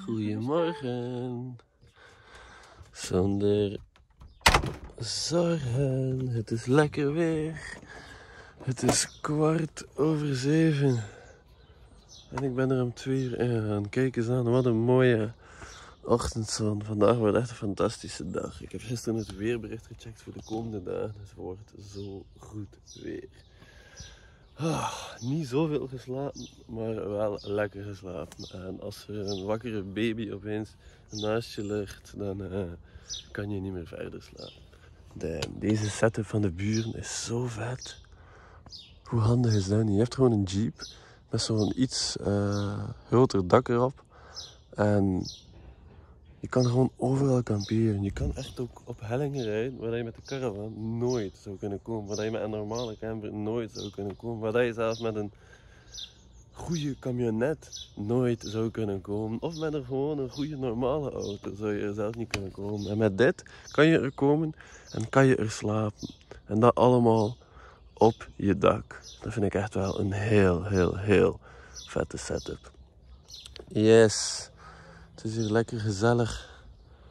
Goedemorgen. Zonder zorgen. Het is lekker weer. Het is 7:15. En ik ben er om 2 uur in gegaan. Kijk eens aan, wat een mooie ochtendzon. Vandaag wordt echt een fantastische dag. Ik heb gisteren het weerbericht gecheckt voor de komende dagen. Het wordt zo goed weer. Niet zoveel geslapen, maar wel lekker geslapen. En als er een wakkere baby opeens naast je ligt, dan kan je niet meer verder slapen. Deze setup van de buren is zo vet. Hoe handig is dat niet? Je hebt gewoon een jeep met zo'n iets groter dak erop. En je kan gewoon overal kamperen. Je kan echt ook op hellingen rijden waar je met de caravan nooit zou kunnen komen. Waar je met een normale camper nooit zou kunnen komen. Waar je zelfs met een goede camionet nooit zou kunnen komen. Of met een goede normale auto zou je er zelf niet kunnen komen. En met dit kan je er komen en kan je er slapen. En dat allemaal op je dak. Dat vind ik echt wel een heel vette setup. Yes. Het is hier lekker gezellig.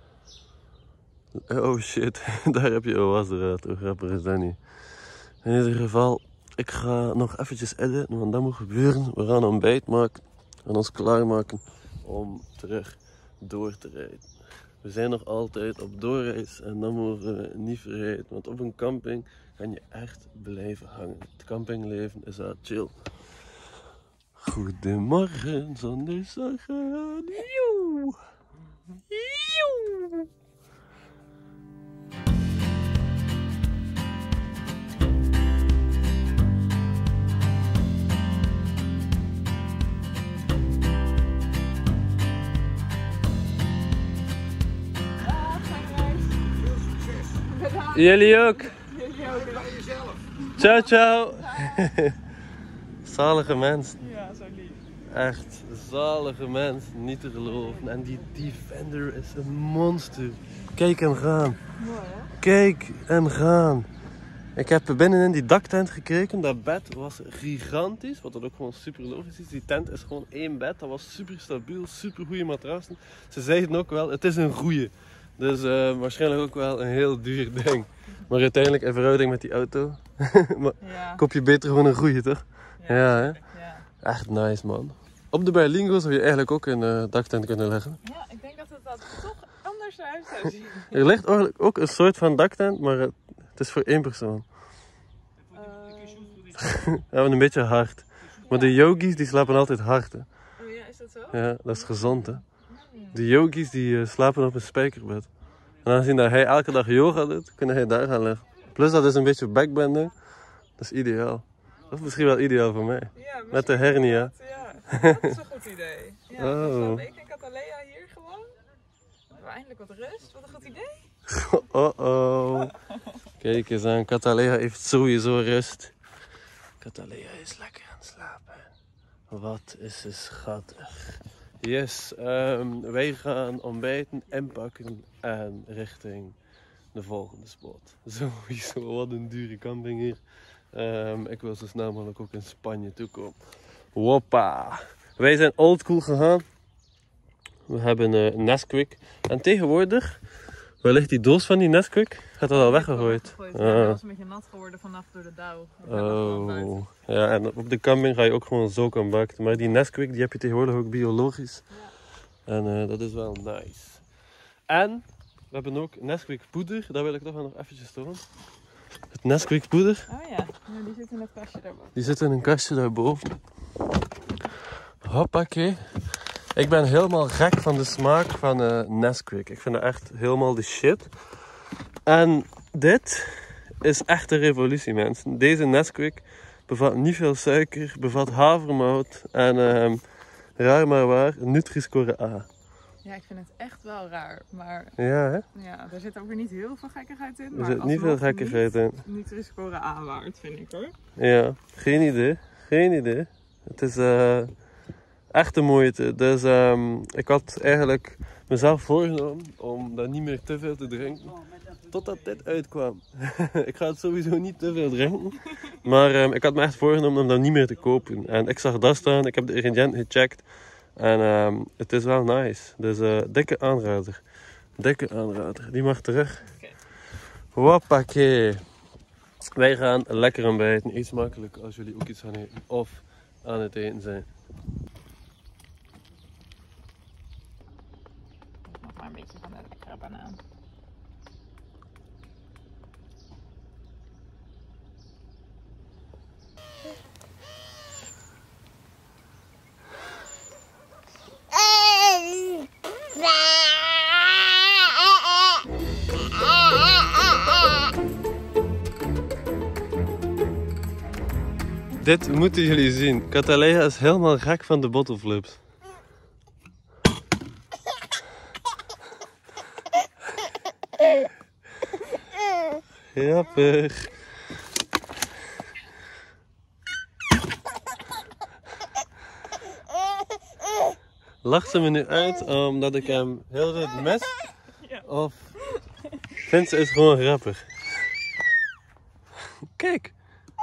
Oh shit, daar heb je een wasdraad. Hoe grappig is dat niet? In ieder geval, ik ga nog eventjes editen, want dat moet gebeuren. We gaan een ontbijt maken en ons klaarmaken om terug door te rijden. We zijn nog altijd op doorreis en dat mogen we niet vergeten. Want op een camping kan je echt blijven hangen. Het campingleven is wel chill. Goedemorgen, zonder zorgen. Joe. Joe. Jullie ook. Ciao, ciao. Zalige mens. Ja, zo lief. Echt zalige mens, niet te geloven. En die Defender is een monster. Kijk hem gaan. Mooi hè? Kijk hem gaan. Ik heb binnenin die daktent gekeken. Dat bed was gigantisch. Wat dat ook gewoon super logisch is. Die tent is gewoon 1 bed. Dat was super stabiel. Super goede matrassen. Ze zeiden ook wel, het is een goeie. Dus waarschijnlijk ook wel een heel duur ding. Maar uiteindelijk in verhouding met die auto. Maar Ja. koop je beter gewoon een goeie, toch? Ja, hè? Ja. Echt nice, man. Op de Berlingo zou je eigenlijk ook een daktent kunnen leggen. Ja, ik denk dat het dat toch anders uit zou zien. Er ligt eigenlijk ook een soort van daktent, maar het is voor 1 persoon. Ja, een beetje hard. Maar de yogis die slapen altijd hard, hè. Oh ja, is dat zo? Ja, dat is gezond, hè. De yogis die slapen op een spijkerbed. En aangezien dat hij elke dag yoga doet, kunnen hij daar gaan liggen. Plus dat is een beetje backbending. Dat is ideaal. Dat is misschien wel ideaal voor mij. Ja, Met de hernia. Ja, dat is een goed idee. Ja, Oh. dus ik en Catalea hier gewoon. We hebben eindelijk wat rust. Wat een goed idee. Oh. Kijk eens aan, Catalea heeft sowieso rust. Catalea is lekker aan het slapen. Wat is ze schattig. Yes, wij gaan ontbijten, inpakken en richting de volgende spot. Sowieso, wat een dure camping hier. Ik wil zo snel mogelijk ook in Spanje toekomen. Hoppa! Wij zijn oldschool gegaan. We hebben een Nesquik. En tegenwoordig, waar ligt die doos van die Nesquik? Gaat dat al weggegooid? Ja, dat was een beetje nat geworden vanaf door de dauw. Oh, ja, en op de camping ga je ook gewoon zo kan bakken. Maar die Nesquik die heb je tegenwoordig ook biologisch. Ja. En dat is wel nice. En we hebben ook Nesquik poeder, dat wil ik toch wel nog eventjes tonen. Het Nesquik poeder. Oh ja, die zit in het kastje daarboven. Die zit in een kastje daarboven. Hoppakee. Ik ben helemaal gek van de smaak van Nesquik. Ik vind het echt helemaal de shit. En dit is echt een revolutie, mensen. Deze Nesquik bevat niet veel suiker, bevat havermout en raar maar waar, Nutri-score A. Ja, ik vind het echt wel raar, maar Ja, hè? ja, er zit ook weer niet heel veel gekkigheid in. Er zit niet veel gekkigheid in. Nutri-score A waard, vind ik hoor. Ja, geen idee. Geen idee. Het is echt de moeite. Dus ik had eigenlijk mezelf voorgenomen om dat niet meer te veel te drinken. Totdat dit uitkwam. Ik ga het sowieso niet te veel drinken. Maar ik had me echt voorgenomen om dat niet meer te kopen. En ik zag dat staan, ik heb de ingrediënten gecheckt. En het is wel nice. Dus dikke aanrader. Dikke aanrader. Die mag terug. Okay. Hoppakee. Wij gaan lekker ontbijten. Iets makkelijk als jullie ook iets gaan eten. Of aan het eten zijn. Nog maar een beetje van de lekkere banaan. Dit moeten jullie zien. Catalea is helemaal gek van de bottleflips. Grappig. Lacht ze me nu uit omdat ik hem heel goed mis? Ja. Of vindt ze het gewoon grappig? Kijk.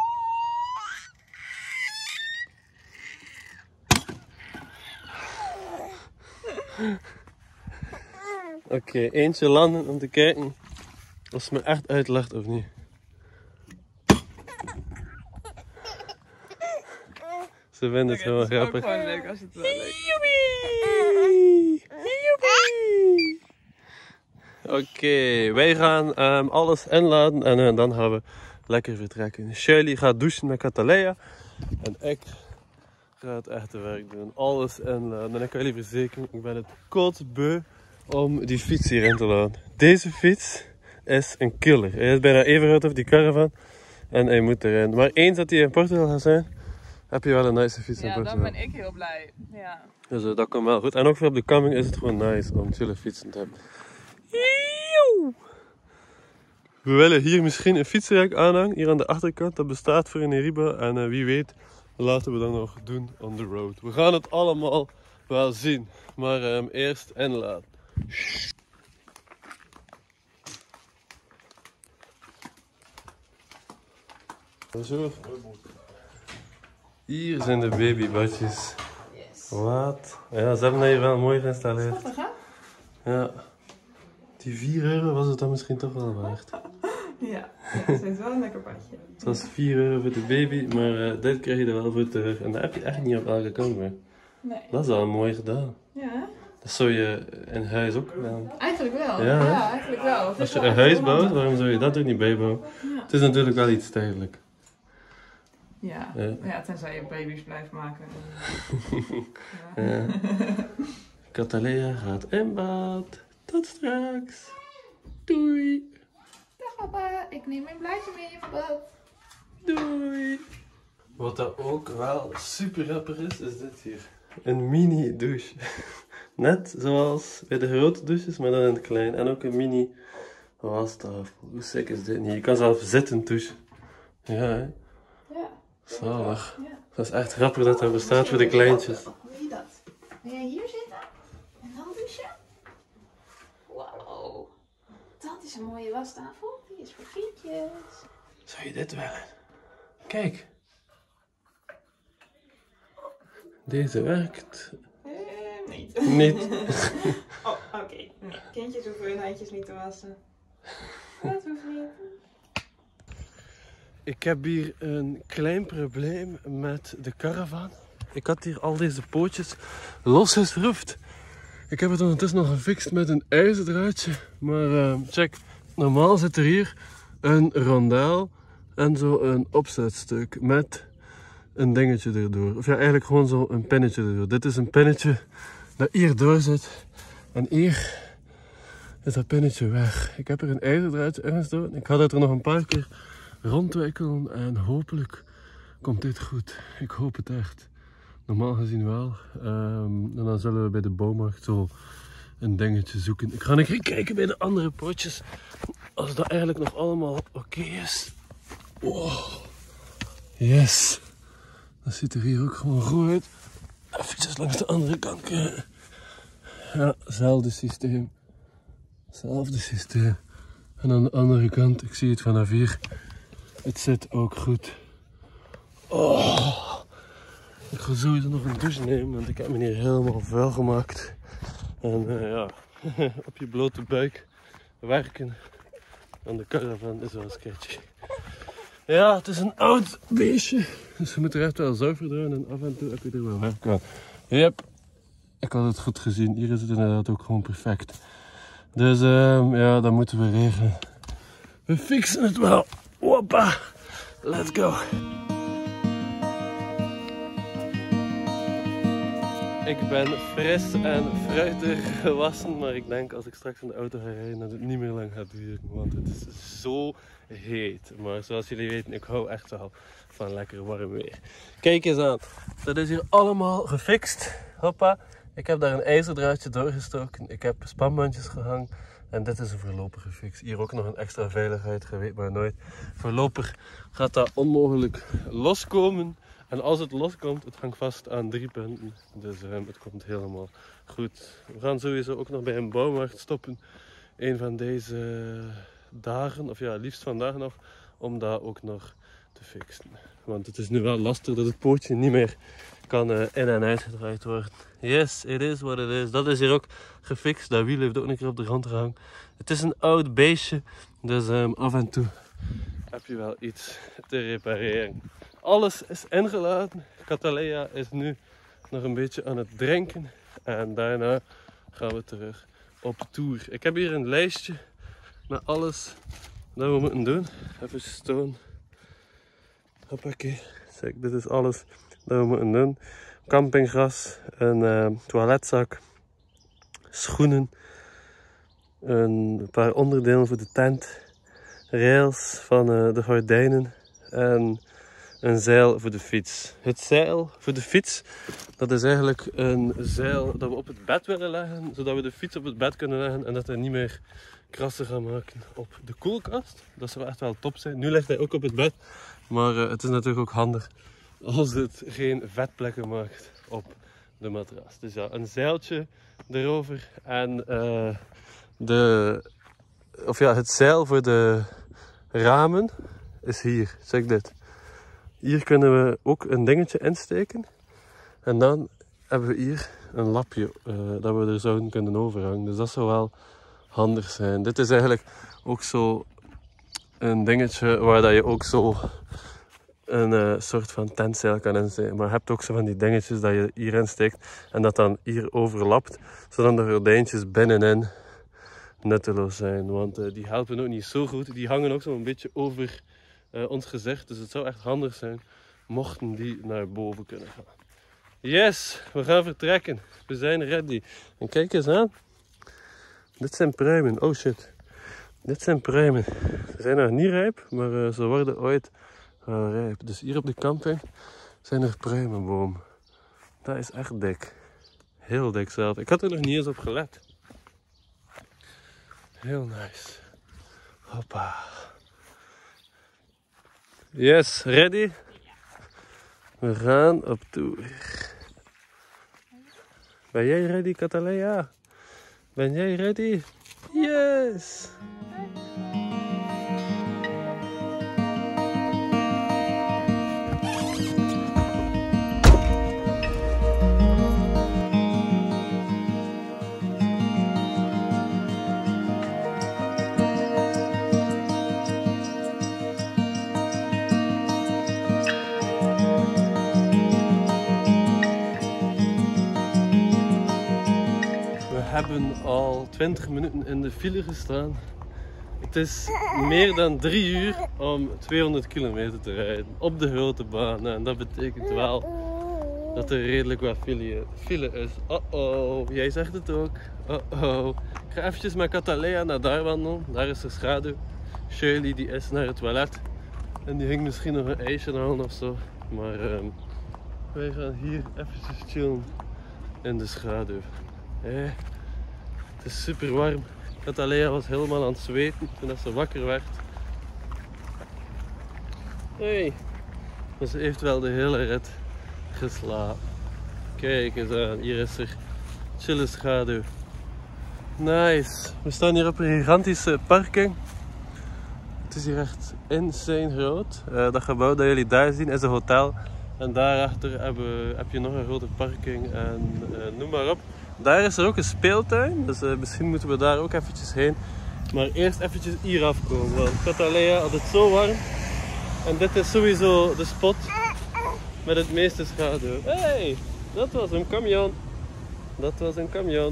Oké, eentje landen om te kijken of ze me echt uitlacht of niet. Ze vinden het gewoon grappig. Het is ook gewoon leuk als het wel leuk is. Oké, wij gaan alles inladen en dan gaan we lekker vertrekken. Shirley gaat douchen met Catalea en ik ga het echte werk doen. Alles inladen. En ik kan jullie verzekeren, ik ben het kotbeu om die fiets hierin te laden. Deze fiets is een killer. Hij is bijna even groot als die caravan en hij moet erin. Maar eens dat hij in Portugal gaat zijn, heb je wel een nice fiets in Ja, Portugal. dan ben ik heel blij. Ja. Dus dat komt wel goed. En ook voor op de camping is het gewoon nice om chille fietsen te hebben. We willen hier misschien een fietsrek aanhangen, hier aan de achterkant. Dat bestaat voor een Eriba en wie weet laten we dat nog doen on the road. We gaan het allemaal wel zien, maar eerst inladen. Zo. Hier zijn de babybadjes. Yes. Wat? Ja, ze hebben dat hier wel mooi geïnstalleerd. Schattig, hè? Ja. Die 4 euro was het dan misschien toch wel waard. Ja, het is wel een lekker padje. Het was 4 euro voor de baby, maar dit krijg je er wel voor terug. En dat heb je echt niet op elke kant meer. Nee. Dat is wel mooi gedaan. Ja, Dat zou je in huis ook gedaan. eigenlijk wel. Ja, hè? Ja, eigenlijk wel. Het is Als je wel een echt huis heel bouwt, handig. waarom zou je dat er niet bij bouwen? Ja. Het is natuurlijk wel iets tijdelijk. Ja. Ja. Ja, tenzij je baby's blijft maken. Ja. Ja. Catalea gaat in bad. Tot straks. Doei. Dag papa, ik neem mijn blaadje mee in bad. Doei. Wat dat ook wel super grappig is dit hier. Een mini douche. Net zoals bij de grote douches, maar dan in het klein. En ook een mini wastafel. Hoe sick is dit niet? Je kan zelf zitten douchen. Ja, hè? Ja. Zalig. Ja. Dat is echt grappig dat dat bestaat voor de kleintjes. Hoe je dat? Wil jij hier zitten? En dan douchen? Wow. Dat is een mooie wastafel. Die is voor kindjes. Zou je dit willen? Kijk. Deze werkt Niet. niet. Oh, oké. Nee, kindjes hoeven hun handjes niet te wassen. Dat hoeft niet. Ik heb hier een klein probleem met de caravan. Ik had hier al deze pootjes losgeschroefd. Ik heb het ondertussen nog gefixt met een ijzerdraadje. Maar check, normaal zit er hier een rondel en zo een opzetstuk met een dingetje erdoor. Of ja, eigenlijk gewoon zo een pinnetje erdoor. Dit is een pinnetje dat hier door zit. En hier is dat pinnetje weg. Ik heb er een ijzerdraadje in gestoken. Ik ga dat er nog een paar keer rondwikkelen en hopelijk komt dit goed. Ik hoop het echt. Normaal gezien wel. En dan zullen we bij de bouwmarkt zo een dingetje zoeken. Ik ga een keer kijken bij de andere potjes. Als dat eigenlijk nog allemaal oké is. Wow. Yes. Dat ziet er hier ook gewoon goed uit. Even langs de andere kant kijken. Ja, hetzelfde systeem. Hetzelfde systeem. En aan de andere kant, ik zie het vanaf hier. Het zit ook goed. Oh. Ik ga sowieso nog een douche nemen, want ik heb me hier helemaal vuil gemaakt. En ja, op je blote buik werken aan de caravan is wel sketchy. Ja, het is een oud beestje, dus je moet er echt wel zuiver doen en af en toe heb je er wel werk aan. Yep, ik had het goed gezien. Hier is het inderdaad ook gewoon perfect. Dus ja, dat moeten we regelen. We fixen het wel. Hoppa, let's go. Ik ben fris en fruitig gewassen, maar ik denk als ik straks in de auto ga rijden dat het niet meer lang gaat duren, want het is zo heet. Maar zoals jullie weten, ik hou echt wel van lekker warm weer. Kijk eens aan, dat is hier allemaal gefixt. Hoppa, ik heb daar een ijzerdraadje doorgestoken, ik heb spanbandjes gehangen en dit is een voorlopige fix. Hier ook nog een extra veiligheid, je weet maar nooit. Voorlopig gaat dat onmogelijk loskomen. En als het loskomt, het hangt vast aan 3 punten. Dus het komt helemaal goed. We gaan sowieso ook nog bij een bouwmarkt stoppen. Een van deze dagen, of ja, liefst vandaag nog, om dat ook nog te fixen. Want het is nu wel lastig dat het pootje niet meer kan in- en uitgedraaid worden. Yes, it is what it is. Dat is hier ook gefixt. Dat wiel heeft ook een keer op de grond gehangen. Het is een oud beestje, dus af en toe heb je wel iets te repareren. Alles is ingeladen. Cataleya is nu nog een beetje aan het drinken. En daarna gaan we terug op tour. Ik heb hier een lijstje met alles dat we moeten doen. Even stoon. Hoppakee. Kijk, dit is alles dat we moeten doen. Campinggras, een toiletzak, schoenen, een paar onderdelen voor de tent, rails van de gordijnen en een zeil voor de fiets. Het zeil voor de fiets, dat is eigenlijk een zeil dat we op het bed willen leggen, zodat we de fiets op het bed kunnen leggen en dat hij niet meer krassen gaan maken op de koelkast. Dat zou echt wel top zijn. Nu ligt hij ook op het bed, maar het is natuurlijk ook handig als het geen vetplekken maakt op de matras. Dus ja, een zeiltje erover en het zeil voor de ramen is hier. Check dit. Hier kunnen we ook een dingetje insteken. En dan hebben we hier een lapje dat we er zouden kunnen overhangen. Dus dat zou wel handig zijn. Dit is eigenlijk ook zo een dingetje waar dat je ook zo een soort van tentzeil kan insteken. Maar je hebt ook zo van die dingetjes dat je hierin steekt en dat dan hier overlapt. Zodat de gordijntjes binnenin nutteloos zijn. Want die helpen ook niet zo goed. Die hangen ook zo'n beetje over ons gezicht. Dus het zou echt handig zijn mochten die naar boven kunnen gaan. Yes, we gaan vertrekken. We zijn ready. En kijk eens aan. Dit zijn pruimen. Oh shit. Dit zijn pruimen. Ze zijn nog niet rijp, maar ze worden ooit rijp. Dus hier op de camping zijn er pruimenbomen. Dat is echt dik. Heel dik zelf. Ik had er nog niet eens op gelet. Heel nice. Hoppa. Yes, ready? We gaan op tour. Ben jij ready, Cataleya? Ben jij ready? Yes! We hebben al 20 minuten in de file gestaan. Het is meer dan 3 uur om 200 kilometer te rijden op de grote baan. En dat betekent wel dat er redelijk wat file is. Oh, jij zegt het ook. Oh. Ik ga eventjes met Cataleya naar daar wandelen. Daar is de schaduw. Shirley die is naar het toilet. En die ging misschien nog een ijsje halen of zo. Maar wij gaan hier eventjes chillen in de schaduw. Het is super warm. Cataleya was helemaal aan het zweten toen ze wakker werd. Hey. Maar ze heeft wel de hele rit geslapen. Kijk eens aan, hier is er chille schaduw. Nice. We staan hier op een gigantische parking. Het is hier echt insane groot. Dat gebouw dat jullie daar zien is een hotel. En daarachter heb je nog een grote parking en noem maar op. Daar is er ook een speeltuin, dus misschien moeten we daar ook eventjes heen. Maar eerst eventjes hier afkomen, want Cataleya had het zo warm. En dit is sowieso de spot met het meeste schaduw. Hey, dat was een camion. Dat was een camion.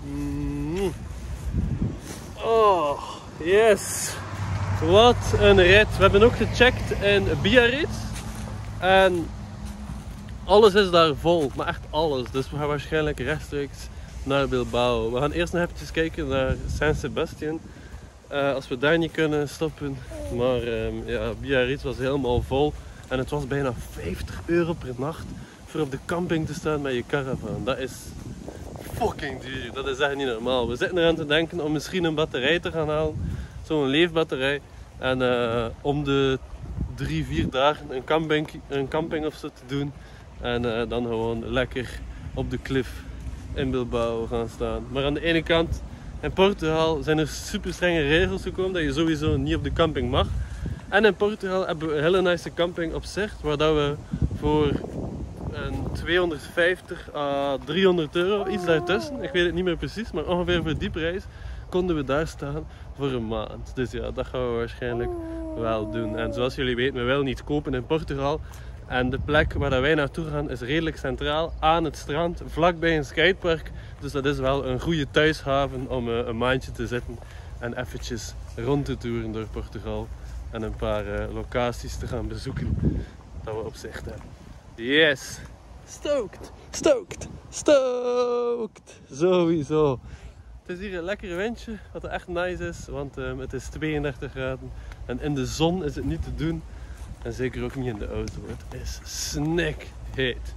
Oh, yes. Wat een rit. We hebben ook gecheckt in Biarritz. En alles is daar vol, maar echt alles. Dus we gaan waarschijnlijk rechtstreeks naar Bilbao. We gaan eerst nog eventjes kijken naar San Sebastian. Als we daar niet kunnen stoppen. Maar ja, Biarritz was helemaal vol. En het was bijna €50 per nacht voor op de camping te staan met je caravan. Dat is fucking duur. Dat is echt niet normaal. We zitten eraan te denken om misschien een batterij te gaan halen. Zo'n leefbatterij. En om de 3-4 dagen een camping of zo te doen. En dan gewoon lekker op de klif in Bilbao gaan staan. Maar aan de ene kant, in Portugal zijn er super strenge regels gekomen dat je sowieso niet op de camping mag. En in Portugal hebben we een hele nice camping op Zicht, waar dat we voor een 250 à €300, iets daartussen, ik weet het niet meer precies, maar ongeveer voor die prijs konden we daar staan voor een maand. Dus ja, dat gaan we waarschijnlijk wel doen. En zoals jullie weten, we willen niet kopen in Portugal. En de plek waar dat wij naartoe gaan is redelijk centraal, aan het strand, vlakbij een skatepark. Dus dat is wel een goede thuishaven om een maandje te zitten en eventjes rond te toeren door Portugal. En een paar locaties te gaan bezoeken dat we op Zicht hebben. Yes! Stoked! Stoked! Stoked! Sowieso! Het is hier een lekker windje, wat echt nice is, want het is 32 graden. En in de zon is het niet te doen. En zeker ook niet in de auto. Het is snikheet.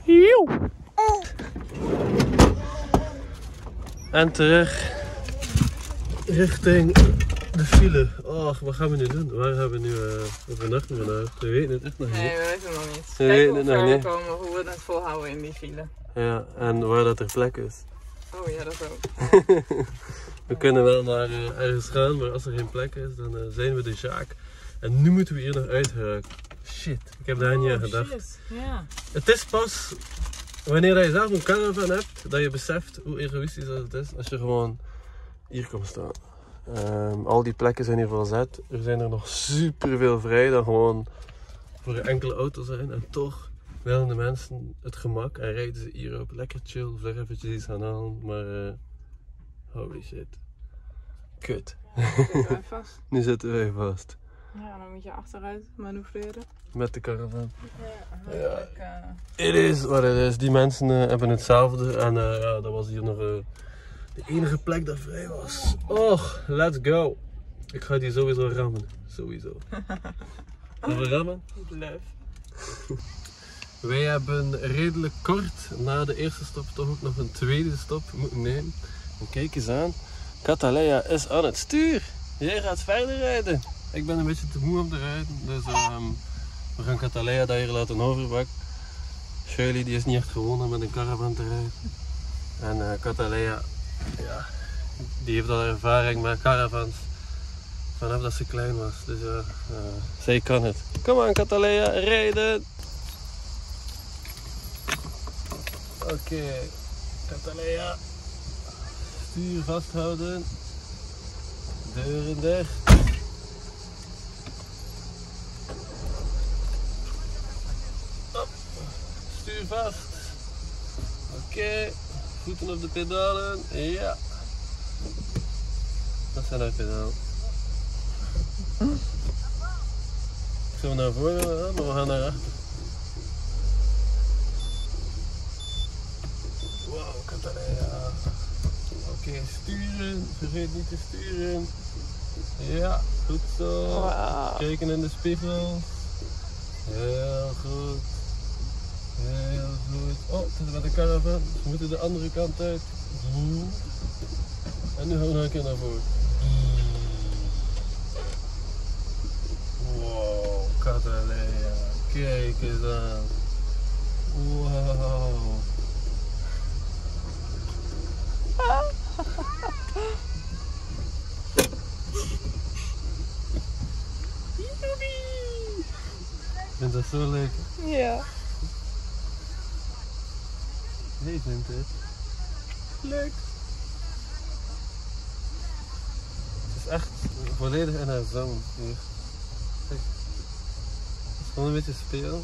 En terug richting de file. Oh, wat gaan we nu doen? Waar gaan we nu overnachten vandaag? We weten het echt nog niet. Nee, we weten het nog niet. We weten het nog niet. Komen hoe we het volhouden in die file. Ja, en waar dat er plek is. Oh ja, dat ook. We kunnen wel naar ergens gaan, maar als er geen plek is, dan zijn we de Sjaak. En nu moeten we hier nog uitgeraken. Shit, ik heb daar niet aan gedacht. Shit. Ja. Het is pas wanneer je zelf een caravan hebt, dat je beseft hoe egoïstisch dat het is als je gewoon hier komt staan. Al die plekken zijn hier verzet. Er zijn er nog super veel vrij dan gewoon voor een enkele auto zijn. En toch willen de mensen het gemak en rijden ze hier op. Lekker chill, vlug eventjes iets gaan halen. Maar holy shit. Kut. Zitten wij vast? Nu zitten wij vast. Ja, dan moet je achteruit manoeuvreren. Met de caravan. Ja. Het is wat het is. Die mensen hebben hetzelfde. En ja, dat was hier nog de enige plek dat vrij was. Oh, let's go. Ik ga die sowieso rammen. Sowieso. Gaan we rammen? Leuk. Wij hebben redelijk kort na de eerste stop toch ook nog een tweede stop moeten nemen. En kijk eens aan. Cataleya is aan het stuur. Jij gaat verder rijden. Ik ben een beetje te moe om te rijden. Dus we gaan Cataleya daar hier laten overpakken. Shirley die is niet echt gewoon om met een caravan te rijden. En Cataleya, ja, die heeft al ervaring met caravans vanaf dat ze klein was. Dus ja, zij kan het. Kom aan Cataleya, rijden! Oké, Cataleya. Stuur vasthouden. Deuren dicht. Op. Stuur vast. Oké. Voeten op de pedalen. Ja. Dat zijn de pedalen. Ik zou naar voren gaan, maar we gaan naar achter. Wow, Cataleya. Oké, sturen. Vergeet niet te sturen. Ja, goed zo. Wow. Kijken in de spiegel. Heel goed. Heel goed. Oh, het is met de caravan. We moeten de andere kant uit. En nu gaan we nog een keer naar voren. Wow, Cataleya. Kijk eens aan. Wow. Ik vind dat zo leuk. Ja. Deze neemt het. Leuk! Het is echt volledig in haar zone hier. Kijk. Het is gewoon een beetje spelen.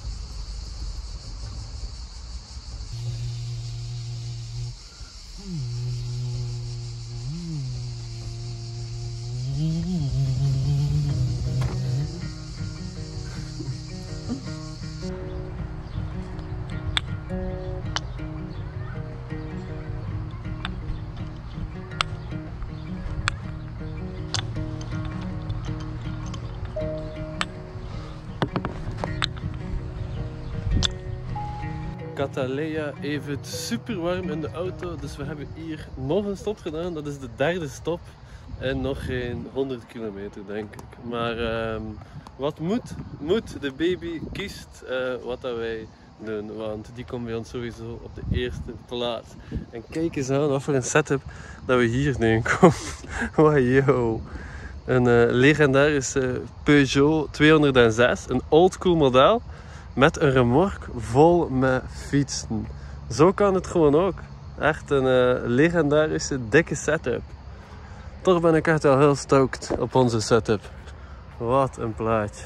Catalea heeft het super warm in de auto, dus we hebben hier nog een stop gedaan. Dat is de derde stop en nog geen 100 kilometer denk ik. Maar wat moet, de baby kiest wat dat wij doen, want die komt bij ons sowieso op de eerste plaats. En kijk eens aan wat voor een setup dat we hier nu komen. Wow, yo. Een legendarische Peugeot 206, een oldschool model. Met een remork vol met fietsen. Zo kan het gewoon ook. Echt een legendarische dikke setup. Toch ben ik echt wel heel stoked op onze setup. Wat een plaatje.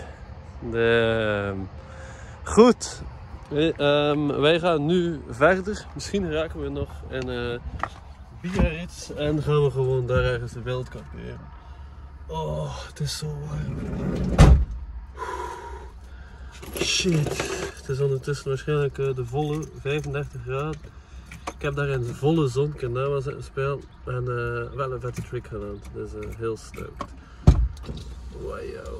Goed. Wij gaan nu verder. Misschien raken we nog in Biarritz. En gaan we gewoon daar ergens de wild kamperen. Oh, het is zo warm. Shit, het is ondertussen waarschijnlijk de volle 35 graden. Ik heb daar in de volle zon Kendama zitten spelen en wel een vette trick gedaan. Dus heel stoked. Wow.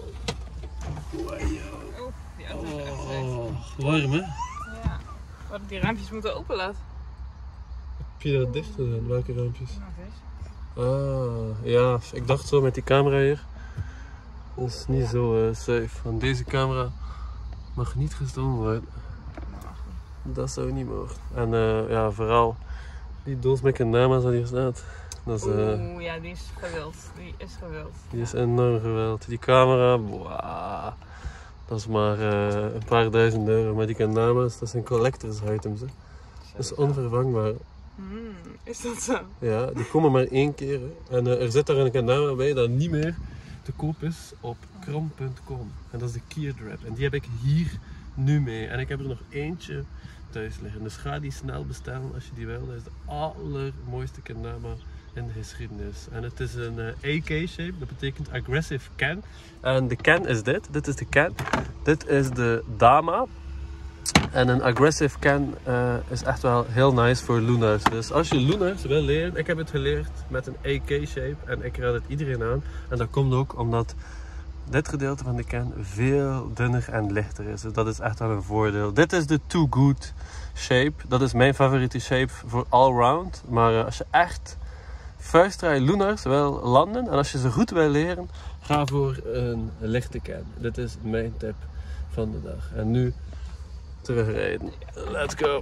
Oh, warm hè? Ja, we hadden die raampjes moeten openlaten. Heb je dat dicht gedaan? Welke raampjes? Nou, Ja, ik dacht zo met die camera hier. Dat is niet zo safe, want deze camera mag niet gestolen worden. Dat zou niet mogen. En ja, vooral die doos met Kendama's dat hier staat. Dat is, oeh, ja, die is geweld. Die is enorm geweld. Die camera, wow, dat is maar een paar duizend euro. Maar die Kendama's, dat zijn collectors items. Hè. Dat is onvervangbaar. Is dat zo? Ja, die komen maar één keer. Hè. En er zit daar een Kendama bij dat niet meer te koop is op krom.com. En dat is de Keerdrap. En die heb ik hier nu mee. En ik heb er nog eentje thuis liggen. Dus ga die snel bestellen als je die wil. Dat is de allermooiste Kendama in de geschiedenis. En het is een AK-shape. Dat betekent Aggressive Can. En de can is dit. Dit is de can. Dit is de Dama. En een Aggressive Can is echt wel heel nice voor Lunars. Dus als je Lunars wil leren, ik heb het geleerd met een AK-shape en ik raad het iedereen aan. En dat komt ook omdat dit gedeelte van de can veel dunner en lichter is. Dus dat is echt wel een voordeel. Dit is de Too Good shape. Dat is mijn favoriete shape voor allround. Maar als je echt vuistvrij Lunars wil landen en als je ze goed wil leren, ga voor een lichte can. Dit is mijn tip van de dag. En nu terugrijden. Let's go!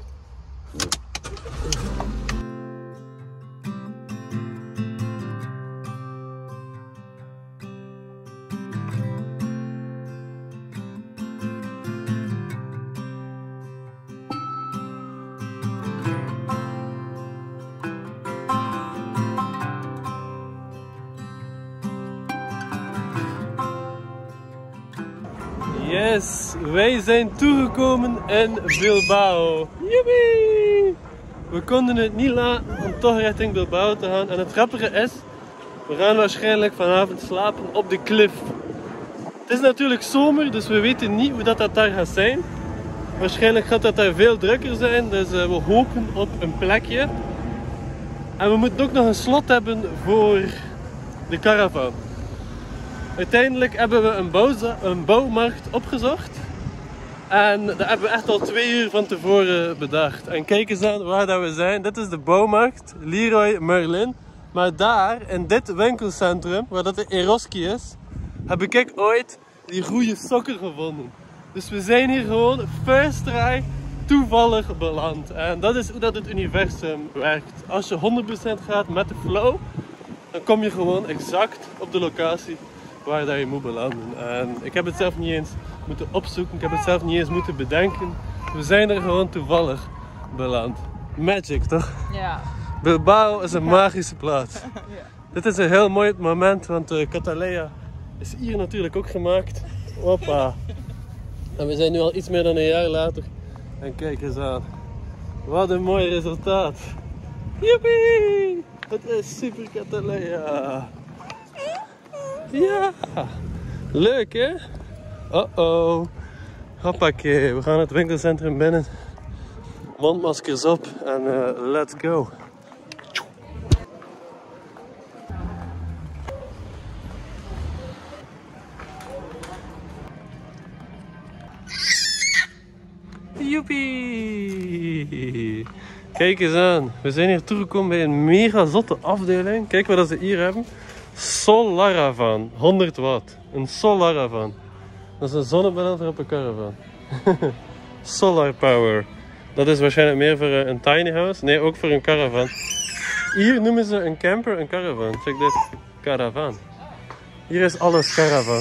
Yes, wij zijn toegekomen in Bilbao. Yippie! We konden het niet laten om toch richting Bilbao te gaan. En het grappige is, we gaan waarschijnlijk vanavond slapen op de klif. Het is natuurlijk zomer, dus we weten niet hoe dat daar gaat zijn. Waarschijnlijk gaat dat daar veel drukker zijn, dus we hopen op een plekje. En we moeten ook nog een slot hebben voor de caravan. Uiteindelijk hebben we een bouwmarkt opgezocht. En dat hebben we echt al 2 uur van tevoren bedacht. En kijk eens aan waar dat we zijn. Dit is de bouwmarkt, Leroy Merlin. Maar daar, in dit winkelcentrum, waar dat de Eroski is, heb ik ooit die goede sokken gevonden. Dus we zijn hier gewoon first try toevallig beland. En dat is hoe dat het universum werkt. Als je 100% gaat met de flow, dan kom je gewoon exact op de locatie waar dat je moet belanden. En ik heb het zelf niet eens moeten opzoeken, ik heb het zelf niet eens moeten bedenken. We zijn er gewoon toevallig beland. magic, toch? Ja. Bilbao is een magische plaats. Ja. Dit is een heel mooi moment, want Cataleya is hier natuurlijk ook gemaakt. Hoppa. En we zijn nu al iets meer dan een jaar later. En kijk eens aan. Wat een mooi resultaat. Joepie! Het is super Cataleya. Ja! Leuk hè? Oh. Hoppakee, we gaan het winkelcentrum binnen. Mondmaskers op en let's go. Joepie! Kijk eens aan, we zijn hier toegekomen bij een mega zotte afdeling. Kijk wat ze hier hebben. Solaravan, 100 watt. Een Solaravan. Dat is een zonnepaneel voor op een caravan. Solar power. Dat is waarschijnlijk meer voor een tiny house. Nee, ook voor een caravan. Hier noemen ze een camper een caravan. Check dit. Caravan. Hier is alles caravan.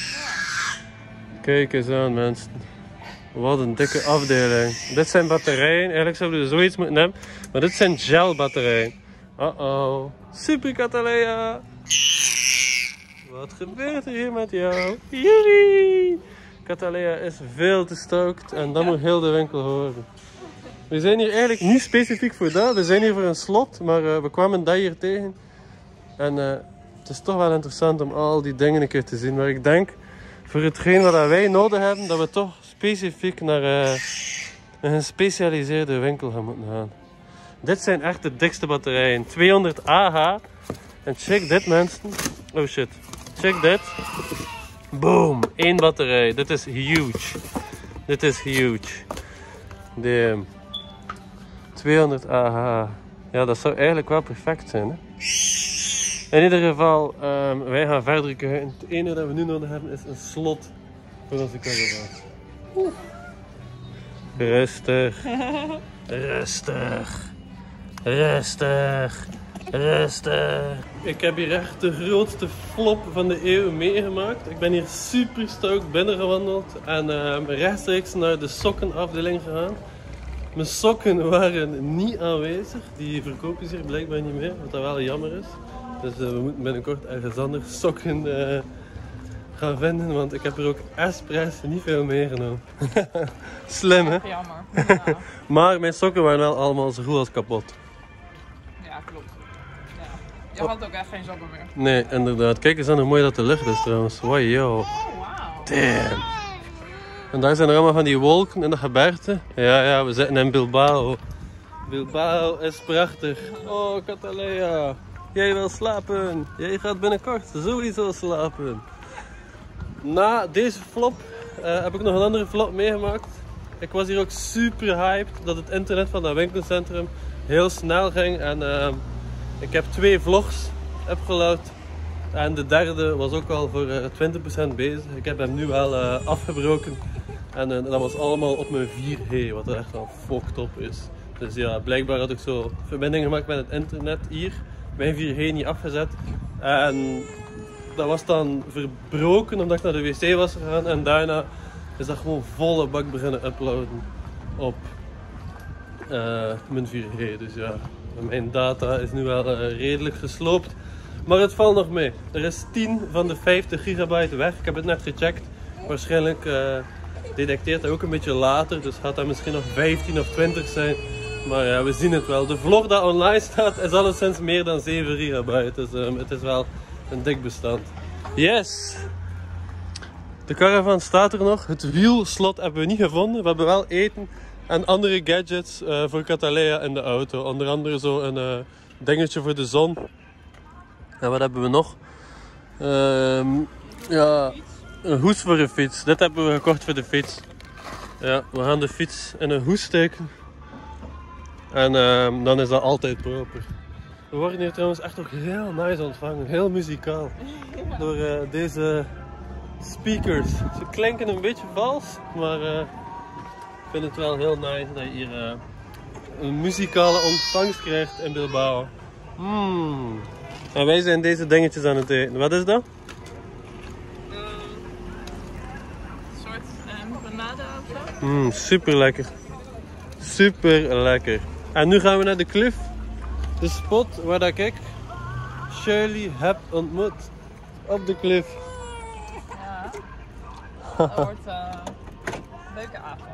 Kijk eens aan mensen. Wat een dikke afdeling. Dit zijn batterijen. Eigenlijk zouden we zoiets moeten hebben. Maar dit zijn gelbatterijen. Oh. Super Cataleya. Wat gebeurt er hier met jou? Jullie! Cataleya is veel te stoked en dat moet heel de winkel horen. We zijn hier eigenlijk niet specifiek voor dat. We zijn hier voor een slot, maar we kwamen dat hier tegen. En het is toch wel interessant om al die dingen een keer te zien. Maar ik denk, voor hetgeen wat wij nodig hebben, dat we toch specifiek naar een gespecialiseerde winkel gaan moeten gaan. Dit zijn echt de dikste batterijen. 200 AH. En check dit mensen. Oh shit. Check dit. Boom. 1 batterij. Dit is huge. Dit is huge. Damn. 200 AH. Ja, dat zou eigenlijk wel perfect zijn. Hè? In ieder geval, wij gaan verder kijken. Het enige dat we nu nodig hebben is een slot voor onze caravan. Rustig. Rustig. Rustig. Rustig. Ik heb hier echt de grootste flop van de eeuw meegemaakt. Ik ben hier super stoked binnengewandeld en rechtstreeks naar de sokkenafdeling gegaan. Mijn sokken waren niet aanwezig. Die verkopen ze hier blijkbaar niet meer, wat dat wel jammer is. Dus we moeten binnenkort ergens anders sokken gaan vinden, want ik heb er ook expres niet veel meegenomen. Slim hè? Jammer. Ja. Maar mijn sokken waren wel allemaal zo goed als kapot. Ja, klopt. Ja. Je had ook echt geen sokken meer. Nee, inderdaad. Kijk eens aan hoe mooi dat de lucht is trouwens. Wow, yo. Oh, wauw. Damn. En daar zijn er allemaal van die wolken in de gebergte. Ja, we zitten in Bilbao. Bilbao is prachtig. Oh, Cataleya. Jij wil slapen. Jij gaat binnenkort sowieso slapen. Na deze flop heb ik nog een andere flop meegemaakt. Ik was hier ook super hyped dat het internet van dat winkelcentrum heel snel ging. En ik heb 2 vlogs upgeload. En de derde was ook al voor 20% bezig. Ik heb hem nu wel afgebroken. En dat was allemaal op mijn 4G, wat echt wel fucked up is. Dus ja, blijkbaar had ik zo verbinding gemaakt met het internet hier. Mijn 4G niet afgezet. En dat was dan verbroken omdat ik naar de wc was gegaan. En daarna is dat gewoon volle bak beginnen uploaden op mijn 4G. Dus ja, mijn data is nu wel redelijk gesloopt. Maar het valt nog mee. Er is 10 van de 50 gigabyte weg. Ik heb het net gecheckt. Waarschijnlijk detecteert hij ook een beetje later. Dus gaat dat misschien nog 15 of 20 zijn. Maar ja, we zien het wel. De vlog dat online staat is alleszins meer dan 7 gigabyte. Dus het is wel een dik bestand. Yes! De caravan staat er nog. Het wielslot hebben we niet gevonden. We hebben wel eten en andere gadgets voor Cataleya in de auto. Onder andere zo een dingetje voor de zon. En wat hebben we nog? Ja, een hoes voor een fiets. Dit hebben we gekocht voor de fiets. Ja, we gaan de fiets in een hoes steken. En dan is dat altijd proper. We worden hier trouwens echt ook heel nice ontvangen. Heel muzikaal. Door deze speakers. Ze klinken een beetje vals. Maar ik vind het wel heel nice dat je hier een muzikale ontvangst krijgt in Bilbao. En wij zijn deze dingetjes aan het eten. Wat is dat? Een soort granada of zo. Super lekker. Super lekker. En nu gaan we naar de klif. De spot waar dat ik Shirley heb ontmoet. Op de klif. Ja, dat wordt een leuke avond.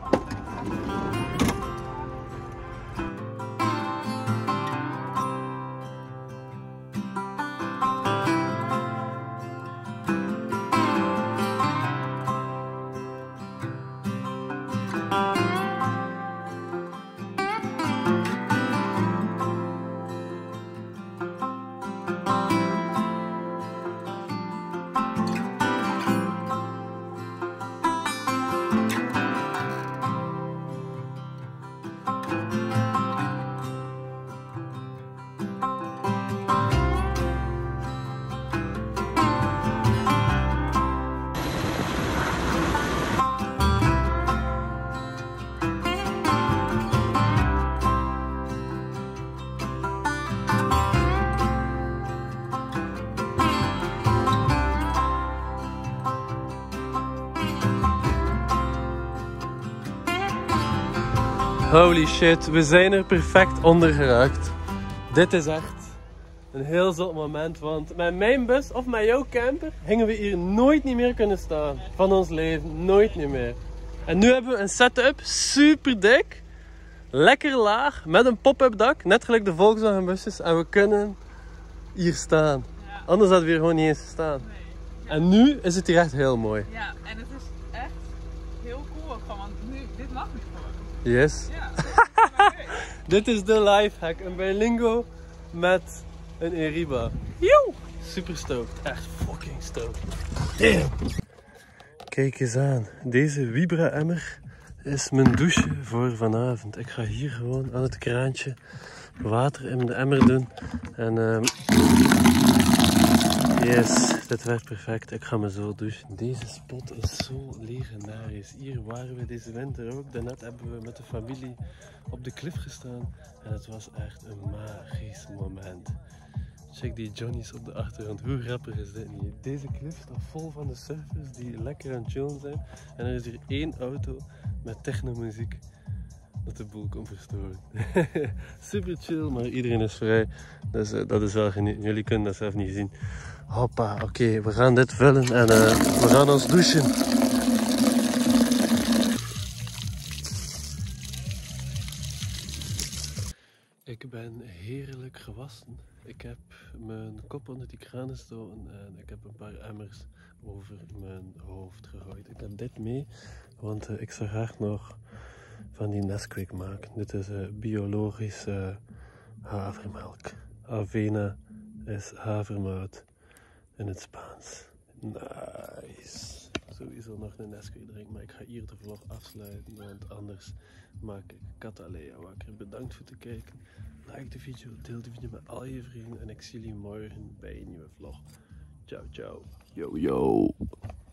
Holy shit, we zijn er perfect onder geraakt. Dit is echt een heel zot moment, want met mijn bus of met jouw camper gingen we hier nooit niet meer kunnen staan. Van ons leven, nooit niet meer. En nu hebben we een setup, super dik, lekker laag, met een pop-up dak, net gelijk de Volkswagen busjes. En we kunnen hier staan. Ja. Anders hadden we hier gewoon niet eens gestaan. Nee. Ja. En nu is het hier echt heel mooi. Ja, en het is echt heel cool ook gewoon, want nu, dit mag niet gewoon. Yes. Ja, dat is maar leuk. Dit is de lifehack, een Berlingo met een Eriba. Joe! Super stoked, echt fucking stoked. Damn! Kijk eens aan, deze Vibra emmer is mijn douche voor vanavond. Ik ga hier gewoon aan het kraantje water in de emmer doen. En yes, dit werkt perfect. Ik ga me zo douchen. Deze spot is zo legendarisch. Hier waren we deze winter ook. Daarnet hebben we met de familie op de klif gestaan. En het was echt een magisch moment. Check die Johnny's op de achtergrond. Hoe grappig is dit niet? Deze klif staat vol van de surfers die lekker aan het chillen zijn. En er is hier één auto met technomuziek dat de boel komt verstoren. Super chill, maar iedereen is vrij. Dus dat is wel genieten. Jullie kunnen dat zelf niet zien. Hoppa, oké, we gaan dit vullen en we gaan ons douchen. Ik ben heerlijk gewassen. Ik heb mijn kop onder die kraan gestoken en ik heb een paar emmers over mijn hoofd gegooid. Ik heb dit mee, want ik zou graag nog van die Nesquik maken. Dit is biologische havermelk. Avena is havermout in het Spaans. Nice. Sowieso nog een Nesquik drinken, maar ik ga hier de vlog afsluiten, want anders maak ik Catalea wakker. Bedankt voor het kijken. Like de video, deel de video met al je vrienden en ik zie jullie morgen bij een nieuwe vlog. Ciao, ciao. Yo, yo.